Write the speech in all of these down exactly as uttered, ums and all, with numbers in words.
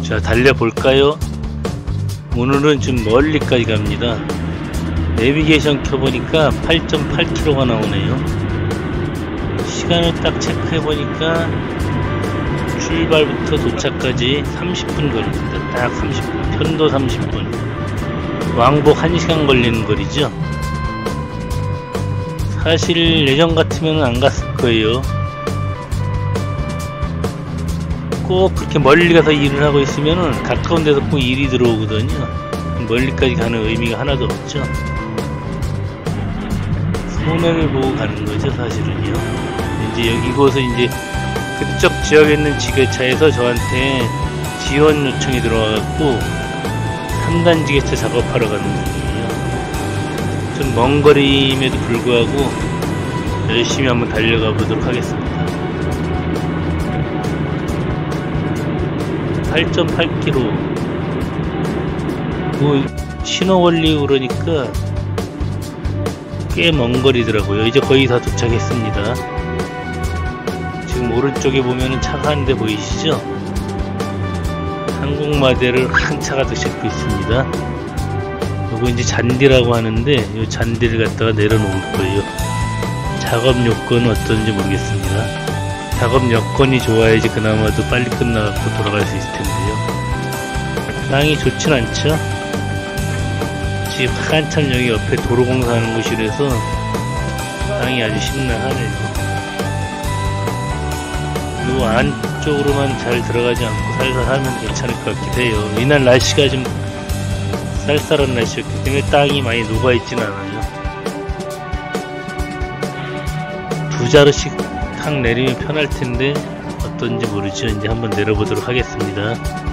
자, 달려볼까요? 오늘은 좀 멀리까지 갑니다. 내비게이션 켜보니까 팔 점 팔 킬로미터가 나오네요. 시간을 딱 체크해보니까 출발부터 도착까지 삼십 분 걸립니다. 딱 삼십 분. 편도 삼십 분. 왕복 한 시간 걸리는 거리죠. 사실 예전 같으면 안 갔을 거예요. 꼭 그렇게 멀리 가서 일을 하고 있으면은 가까운 데서 꼭 일이 들어오거든요. 멀리까지 가는 의미가 하나도 없죠. 손해를 보고 가는 거죠, 사실은요. 이제 여기 이곳은 이제 그쪽 지역에 있는 지게차에서 저한테 지원 요청이 들어와갖고 삼 단 지게차 작업하러 가는 중이에요. 좀 먼 거리임에도 불구하고 열심히 한번 달려가 보도록 하겠습니다. 팔 점 팔 킬로미터. 뭐 신호 걸리고 그러니까 꽤 먼 거리더라고요. 이제 거의 다 도착했습니다. 지금 오른쪽에 보면은 차가 한 대 보이시죠? 항공마대를 한 차가 더 싣고 있습니다. 요거 이제 잔디라고 하는데 이 잔디를 갖다가 내려놓을 거예요. 작업 요건은 어떤지 모르겠습니다. 작업 여건이 좋아야지 그나마도 빨리 끝나갖고 돌아갈 수 있을 텐데요. 땅이 좋진 않죠? 지금 한참 여기 옆에 도로공사하는 곳이라서 땅이 아주 심란하네요. 요 안쪽으로만 잘 들어가지 않고 살살 하면 괜찮을 것 같기도 해요. 이날 날씨가 좀 쌀쌀한 날씨였기 때문에 땅이 많이 녹아있진 않아요. 두 자루씩 탁 내리면 편할 텐데 어떤지 모르죠. 이제 한번 내려보도록 하겠습니다.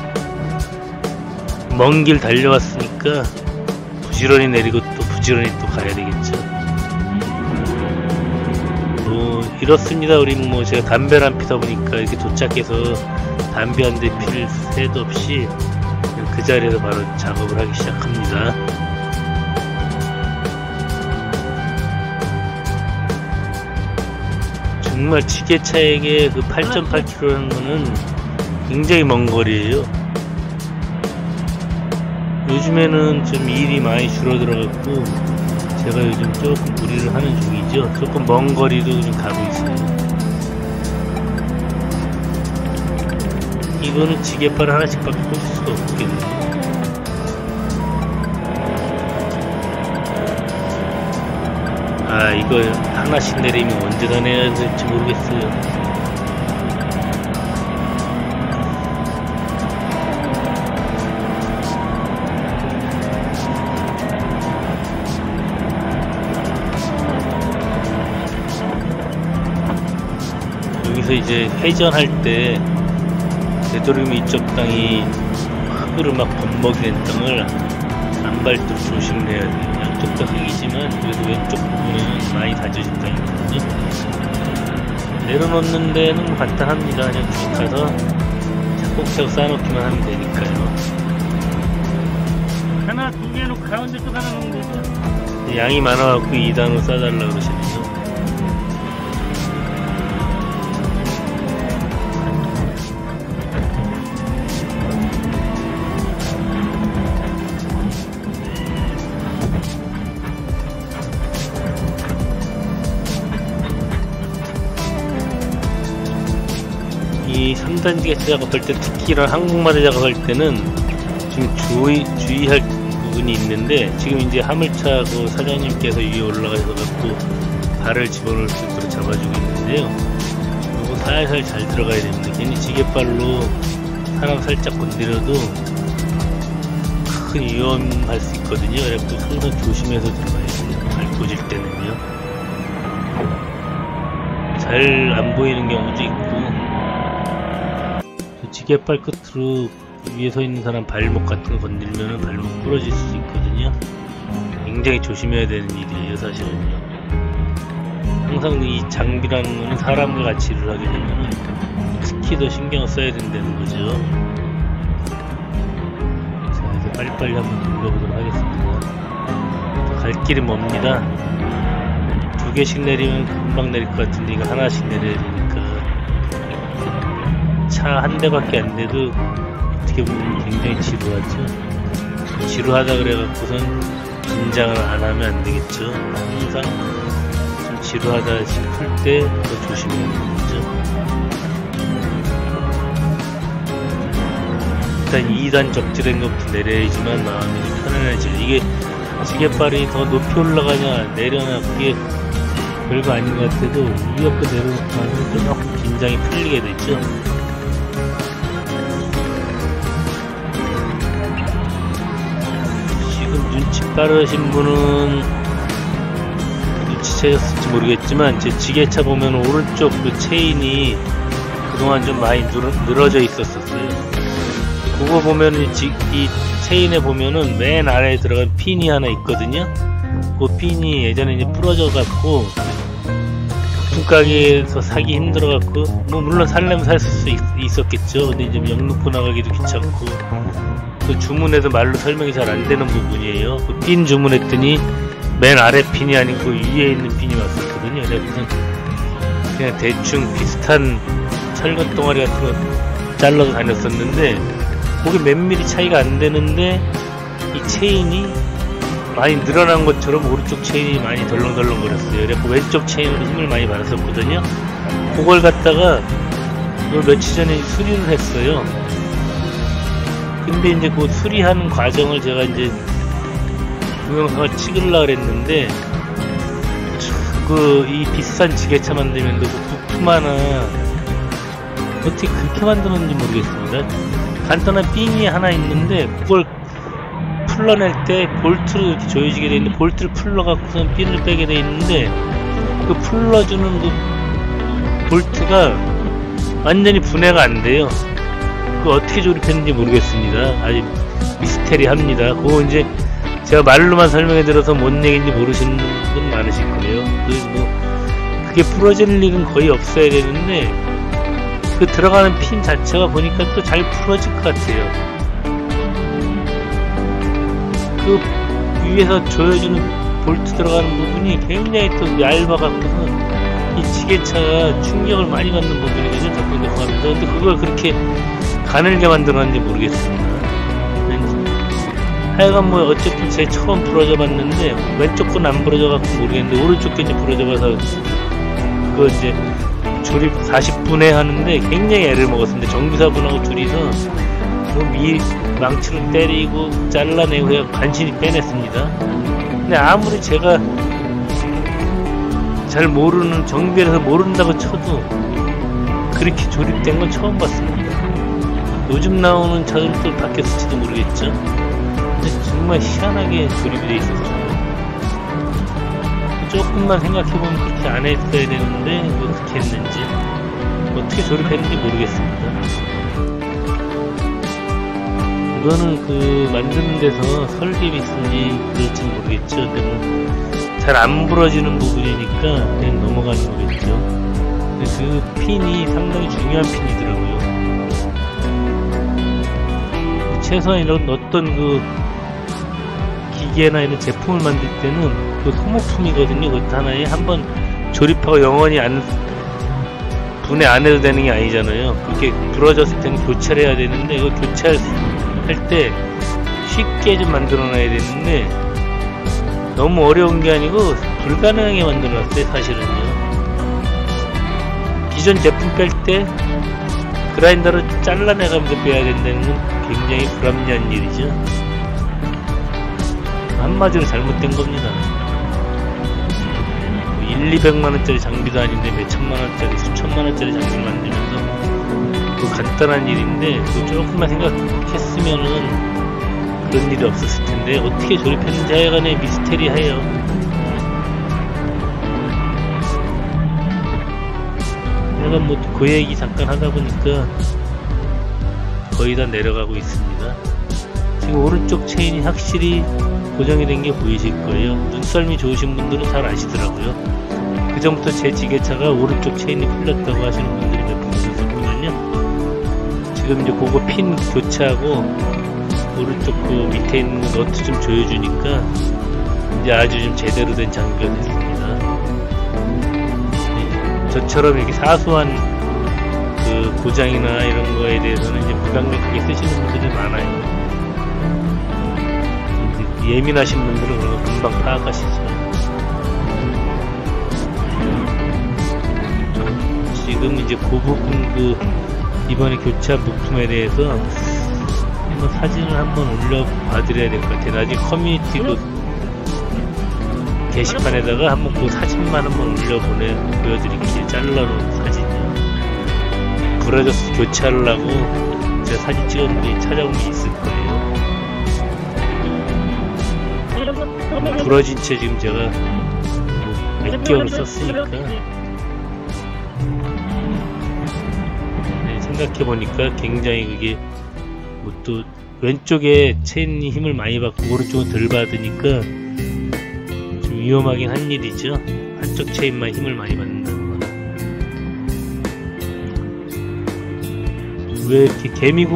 먼 길 달려왔으니까 부지런히 내리고 또 부지런히 또 가야 되겠죠. 뭐 이렇습니다. 우리 뭐 제가 담배를 안 피다 보니까 이렇게 도착해서 담배 한 대 필 새도 없이 그냥 그 자리에서 바로 작업을 하기 시작합니다. 정말 지게차에게 그 팔 점 팔 킬로미터라는 거는 굉장히 먼 거리예요. 요즘에는 좀 일이 많이 줄어들어갖고 제가 요즘 조금 무리를 하는 중이죠. 조금 먼 거리도 좀 가고 있어요. 이거는 지게발 하나씩밖에 꽂을 수가 없겠네요. 아, 이거 하나씩 내리면 언제 다 내야 될지 모르겠어요. 여기서 이제 회전할 때 되도록이면 이쪽 땅이 흙으로 막 범벅이 된 땅을 안 밟도록 조심을 해야 돼요. 양쪽 다 흙이지만 그래도 왼쪽 부분은 많이 다져진 땅이거든요. 내려놓는 데는 뭐 간단합니다. 그냥 쭉 가서 차곡차곡 쌓아놓기만 하면 되니까요. 하나 두 개 놓고 가운데 또 하나 놓으면 되죠. 양이 많아갖고 이 단으로 싸달라고 그러시네요. 이 삼 단 지게차 작업할 때, 특히 이런 항공마대 작업할 때는 지금 주의, 주의할 부분이 있는데, 지금 이제 화물차 그 사장님께서 위에 올라가셔서 갖고 발을 집어넣을 수 있도록 잡아주고 있는데요. 이거 살살 잘 들어가야 됩니다. 괜히 지게발로 사람 살짝 건드려도 큰 위험할 수 있거든요. 그래서 항상 조심해서 들어가야 돼요. 발 꽂을 때는요. 잘 안 보이는 경우도 있고, 지게발 끝으로 위에 서 있는 사람 발목 같은 거 건들면 발목 부러질 수 있거든요. 굉장히 조심해야 되는 일이에요, 사실은요. 항상 이 장비라는 거는 사람과 같이 일을 하게 되면 특히 더 신경을 써야 된다는 거죠. 자, 이제 빨리빨리 한번 눌러보도록 하겠습니다. 갈 길이 멉니다. 두 개씩 내리면 금방 내릴 것 같은데 이거 하나씩 내려야 되니까 차 한 대밖에 안 돼도 어떻게 보면 굉장히 지루하죠. 지루하다 그래갖고선 긴장을 안 하면 안 되겠죠. 항상 좀 지루하다 싶을 때 더 조심해야 되겠죠. 일단 이 단 적재된 것부터 내려야지만 마음이 좀 편안해지죠. 이게 지게발이 더 높이 올라가냐 내려나 그게 별거 아닌 것 같아도 이 옆에 내려놓고 하면 조금 긴장이 풀리게 되죠. 지금 눈치 빠르신 분은 눈치채셨을지 모르겠지만 제 지게차 보면 오른쪽 그 체인이 그동안 좀 많이 늘어, 늘어져 있었었어요. 그거 보면은 이, 이 체인에 보면은 맨 아래에 들어간 핀이 하나 있거든요. 그 핀이 예전에 이제 부러져 갖고 부품 가게에서 사기 힘들어 갖고 뭐 물론 살려면 살 수 있었겠죠. 근데 이제 영 놓고 나가기도 귀찮고 그 주문해도 말로 설명이 잘 안 되는 부분이에요. 그 핀 주문했더니 맨 아래 핀이 아니고 그 위에 있는 핀이 왔었거든요. 그래서 그냥 대충 비슷한 철근 동아리 같은 거 잘라서 다녔었는데 거기 몇 미리 차이가 안 되는데 이 체인이 많이 늘어난 것처럼 오른쪽 체인이 많이 덜렁덜렁 거렸어요. 그래서 왼쪽 체인으로 힘을 많이 받았었거든요. 그걸 갖다가 며칠 전에 수리를 했어요. 근데 이제 그 수리하는 과정을 제가 이제 동영상을 찍으려고 그랬는데 그 이 비싼 지게차 만들면서 그 부품 하나 어떻게 그렇게 만드는지 모르겠습니다. 간단한 핀이 하나 있는데 그걸 풀러낼 때 볼트로 이렇게 조여지게 돼 있는데 볼트를 풀러갖고선 핀을 빼게 돼 있는데 그 풀러주는 그 볼트가 완전히 분해가 안 돼요. 그 어떻게 조립했는지 모르겠습니다. 아주 미스테리합니다. 그거 이제 제가 말로만 설명해 드려서 뭔 얘기인지 모르시는 분 많으실 거예요. 그 뭐 그게 부러질 일은 거의 없어야 되는데 그 들어가는 핀 자체가 보니까 또 잘 풀어질 것 같아요. 그 위에서 조여주는 볼트 들어가는 부분이 굉장히 또 얇아갖고서 이 지게차가 충격을 많이 받는 부분이거든요. 자꾸 이렇게 하면서. 근데 그걸 그렇게 가늘게 만들었는지 모르겠습니다. 하여간 뭐 어쨌든 제 처음 부러져 봤는데 왼쪽 건 안 부러져 갖고 모르겠는데 오른쪽 게 이제 부러져 봐서 그거 이제 조립 사십 분에 하는데 굉장히 애를 먹었습니다. 정비사분하고 둘이서 뭐 미 망치로 때리고 잘라내고 해서 간신히 빼냈습니다. 근데 아무리 제가 잘 모르는 정비해서 모른다고 쳐도 그렇게 조립된 건 처음 봤습니다. 요즘 나오는 차들도 바뀌었을지도 모르겠죠. 근데 정말 희한하게 조립이 돼 있었어요. 조금만 생각해보면 그렇게 안 했어야 되는데 어떻게 했는지 어떻게 조립했는지 모르겠습니다. 이거는 그 만드는 데서 설립이 있으니 그럴지 모르겠죠. 근데 뭐 잘 안 부러지는 부분이니까 그냥 넘어가는 거겠죠. 근데 그 핀이 상당히 중요한 핀이더라고요. 최소한 이런 어떤 그 기계나 이런 제품을 만들 때는 그 소모품이거든요. 그것도 하나에 한번 조립하고 영원히 안 분해 안 해도 되는 게 아니잖아요. 그렇게 부러졌을 때는 교체를 해야 되는데 이거 교체할 때 쉽게 좀 만들어 놔야 되는데 너무 어려운 게 아니고 불가능하게 만들어 놨어요. 사실은요. 기존 제품 뺄 때 그라인더로 잘라내가면서 빼야 된다는 건 굉장히 불합리한 일이죠. 한마디로 잘못된 겁니다. 일, 이백만 원짜리 장비도 아닌데 몇 천만 원짜리, 수천만 원짜리 장비를 만들면서 그 간단한 일인데 그 조금만 생각했으면은 그런 일이 없었을 텐데 어떻게 조립했는지 하여간에 미스테리해요. 내가 뭐 그 얘기 잠깐 하다 보니까 거의 다 내려가고 있습니다. 지금 오른쪽 체인이 확실히 고정이 된 게 보이실 거예요. 눈썰미 좋으신 분들은 잘 아시더라고요. 그 전부터 제 지게차가 오른쪽 체인이 풀렸다고 하시는 분들이 몇 분 있었거든요. 지금 이제 그거 핀 교체하고 오른쪽 그 밑에 있는 너트 좀 조여주니까 이제 아주 좀 제대로 된 장비가 됐습니다. 네, 저처럼 이렇게 사소한 그 고장이나 이런 거에 대해서는 이제 무감각하게 쓰시는 분들이 많아요. 이제 예민하신 분들은 그런 거 금방 파악하시죠. 지금 이제 그 부분, 그 이번에 교체한 부품에 대해서 한번 사진을 한번 올려 봐드려야 될 것 같아요. 나중에 커뮤니티 그 게시판에다가 한번 그 사진만 한번 올려 보내 보여드릴게요. 잘라놓은 사진이요. 부러져서 교체하려고 제가 사진 찍은 게 찾아온 게 있을 거예요. 부러진 채 지금 제가 뭐 몇 개월을 썼으니까. 네, 생각해보니까 굉장히 그게 뭐 또 왼쪽에 체인이 힘을 많이 받고 오른쪽은 덜 받으니까 좀 위험하긴 한 일이죠. 한쪽 체인만 힘을 많이 받는다는 건. 왜 이렇게 개미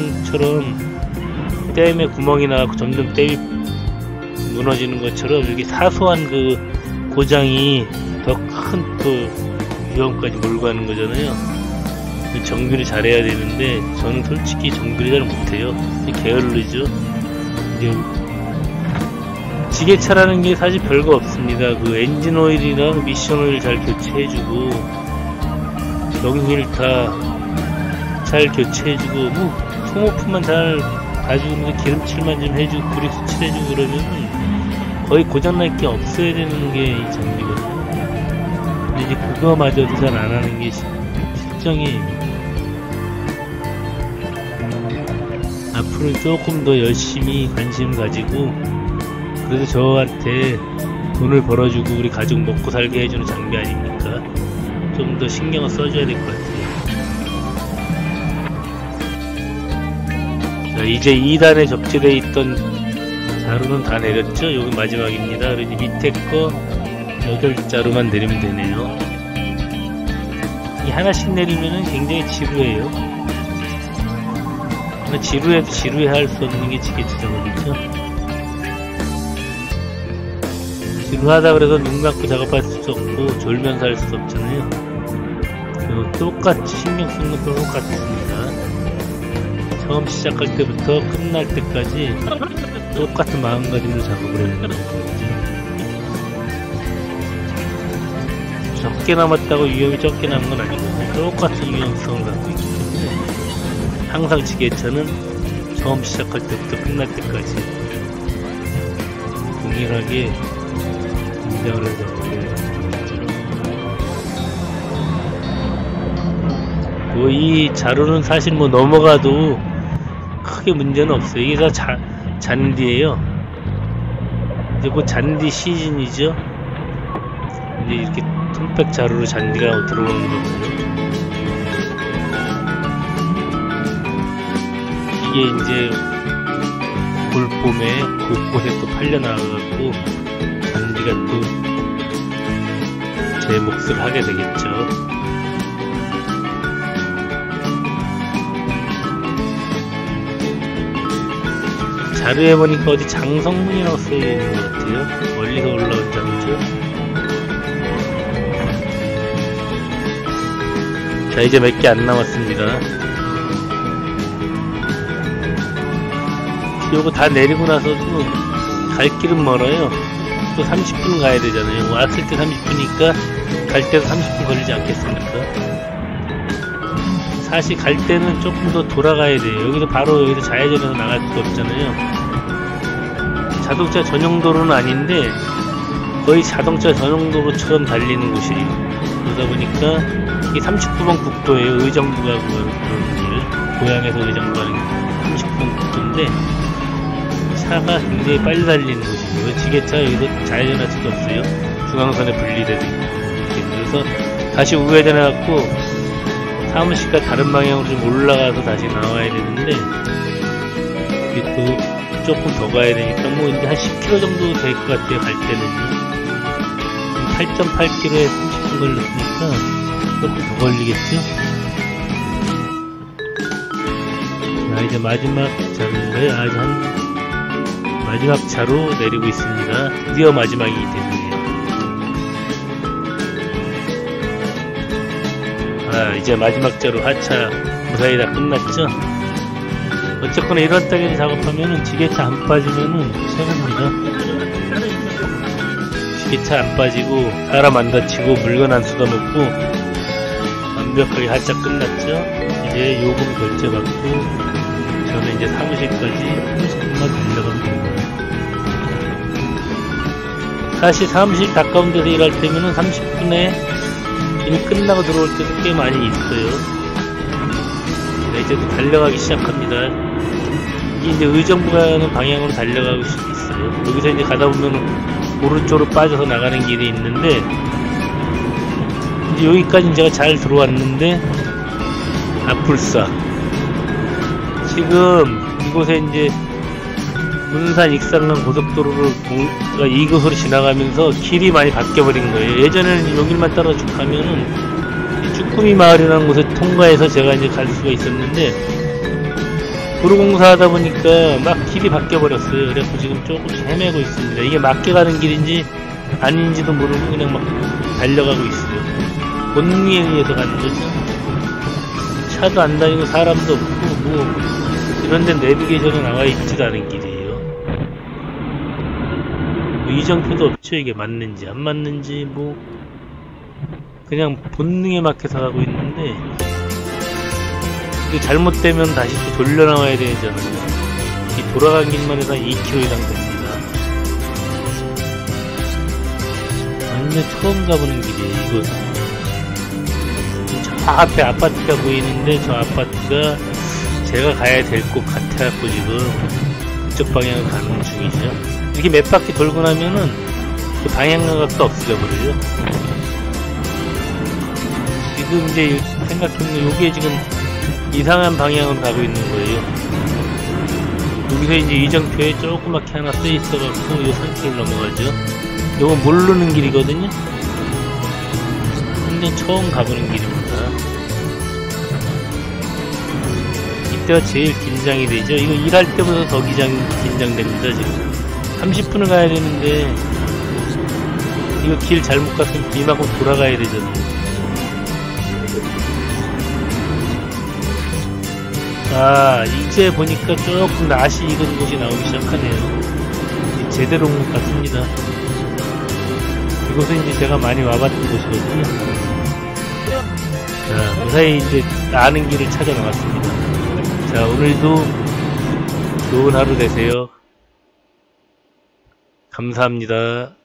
구멍처럼 댐에 구멍이 나고 점점 댐이 무너지는 것처럼 이렇게 사소한 그 고장이 더 큰 또 위험까지 몰고 가는 거잖아요. 정비를 잘해야 되는데 저는 솔직히 정비를 잘 못해요. 게을르죠. 이제 지게차라는 게 사실 별거 없습니다. 그 엔진 오일이랑 미션 오일 잘 교체해주고 연기를 다 잘 교체해주고 뭐 소모품만 잘 가지고 기름칠만 좀 해주고 그리스 칠해주고 그러면 거의 고장날 게 없어야 되는 게 이 정비거든요. 근데 이제 그거마저도 잘 안 하는 게 실정이에요. 앞으로 조금 더 열심히 관심을 가지고 그래도 저한테 돈을 벌어주고 우리 가족 먹고 살게 해주는 장비 아닙니까? 좀 더 신경을 써줘야 될 것 같아요. 자, 이제 이 단에 적재되어 있던 자루는 다 내렸죠? 여기 마지막입니다. 그래서 밑에 거 여덟 자루만 내리면 되네요. 이 하나씩 내리면은 굉장히 지루해요. 지루해도 지루해 할 수 없는 게 지게차 작업이죠. 지루하다 그래서 눈 감고 작업할 수 없고 졸면서 할 수 없잖아요. 똑같이 신경 쓰는 것도 똑같습니다. 처음 시작할 때부터 끝날 때까지 똑같은 마음가짐으로 작업을 해야 되는 거죠. 적게 남았다고 위험이 적게 남은 건 아니고 똑같은 위험성을 갖고 있기 때문에 항상 지게차는 처음 시작할 때부터 끝날 때까지 동일하게 긴장을 해서 작업해야 되는 거죠. 뭐 이 자루는 사실 뭐 넘어가도 크게 문제는 없어요. 이게 다 자, 잔디예요. 이제 곧 잔디 시즌이죠. 이제 이렇게 톰백 자루로 잔디가 들어오는 거거든요. 이게 이제 볼봄에 곳곳에 또 팔려나가갖고 잔디가 또 제 몫을 하게 되겠죠. 자료에 보니까 어디 장성문이라고 써있는 것 같아요. 멀리서 올라온 자료죠. 자, 이제 몇 개 안 남았습니다. 요거 다 내리고 나서도 갈 길은 멀어요. 또 삼십 분 가야 되잖아요. 왔을 때 삼십 분이니까 갈 때도 삼십 분 걸리지 않겠습니까? 사실 갈 때는 조금 더 돌아가야 돼요. 여기도 바로 여기서 좌회전해서 나갈 수가 없잖아요. 자동차 전용도로는 아닌데 거의 자동차 전용도로처럼 달리는 곳이에요. 그러다 보니까 이게 삼십구 번 국도예요. 의정부가 그런 길, 고향에서 의정부 가는 삼십구 번 국도인데 차가 굉장히 빨리 달리는 곳이에요. 지게차 여기서 좌회전할 수도 없어요. 중앙선에 분리돼도 있고. 그래서 다시 우회전해갖고 사무실과 다른 방향으로 좀 올라가서 다시 나와야 되는데 이게 또 조금 더 가야 되니까 뭐 이제 한 십 킬로미터 정도 될 것 같아요. 갈 때는요. 팔 점 팔 킬로미터에 삼십 분 걸렸으니까 조금 더 걸리겠죠. 자, 이제 마지막 자루인가요? 아직 한 마지막 자루 내리고 있습니다. 드디어 마지막이 됐네요. 아, 아, 이제 마지막 자로 하차 무사히 다 끝났죠. 어쨌거나 이런 땅에 작업하면은 지게차 안 빠지면은 최고입니다. 지게차 안 빠지고 사람 안 다치고 물건 안 쏟아먹고 완벽하게 하차 끝났죠. 이제 요금 결제받고 저는 이제 사무실까지 삼십 분만 달려가면 됩니다. 사실 사무실 가까운 데서 일할 때면은 삼십 분에 일 끝나고 들어올 때도 꽤 많이 있어요. 네, 이제 또 달려가기 시작합니다. 이게 이제 의정부가 하는 방향으로 달려가고 있어요. 여기서 이제 가다 보면 오른쪽으로 빠져서 나가는 길이 있는데, 이제 여기까지 제가 잘 들어왔는데, 아뿔싸. 지금 이곳에 이제 문산 익산간 고속도로를 이 곳으로 지나가면서 길이 많이 바뀌어버린 거예요. 예전에는 여기만 따라 쭉 가면은 쭈꾸미 마을이라는 곳에 통과해서 제가 이제 갈 수가 있었는데, 도로공사 하다 보니까 막 길이 바뀌어버렸어요. 그래서 지금 조금씩 헤매고 있습니다. 이게 맞게 가는 길인지 아닌지도 모르고 그냥 막 달려가고 있어요. 본능에 의해서 가는 거죠. 차도 안 다니고 사람도 없고 뭐 이런데 내비게이션에 나와 있지도 않은 길이에요. 뭐 이정표도 없죠. 이게 맞는지 안 맞는지 뭐 그냥 본능에 맡겨서 가고 있는데, 이게 잘못되면 다시 또 돌려 나와야 되잖아요. 이 돌아간 길만 해서 이 킬로미터 이상 됩니다. 완전 처음 가보는 길이에요. 이곳은 저 앞에 아파트가 보이는데, 저 아파트가 제가 가야 될 곳 같아갖고 지금 그쪽 방향으로 가는 중이죠. 이렇게 몇 바퀴 돌고 나면은 그 방향감각도 없어져 버려요. 지금 이제 생각해보면 요게 지금 이상한 방향으로 가고 있는 거예요. 여기서 이제 이정표에 조그맣게 하나 쓰여 있어갖고 이 산길을 넘어가죠. 요건 모르는 길이거든요. 근데 처음 가보는 길입니다. 이때가 제일 긴장이 되죠. 이거 일할 때보다 더 긴장, 긴장됩니다. 지금 삼십 분을 가야 되는데 이거 길 잘못 갔으면 이만큼 돌아가야 되잖아요. 아, 이제 보니까 조금 낯이 익은 곳이 나오기 시작하네요. 제대로 온 것 같습니다. 이곳은 이제 제가 많이 와봤던 곳이거든요. 자, 무사히 이제 아는 길을 찾아 나왔습니다. 자, 오늘도 좋은 하루 되세요. 감사합니다.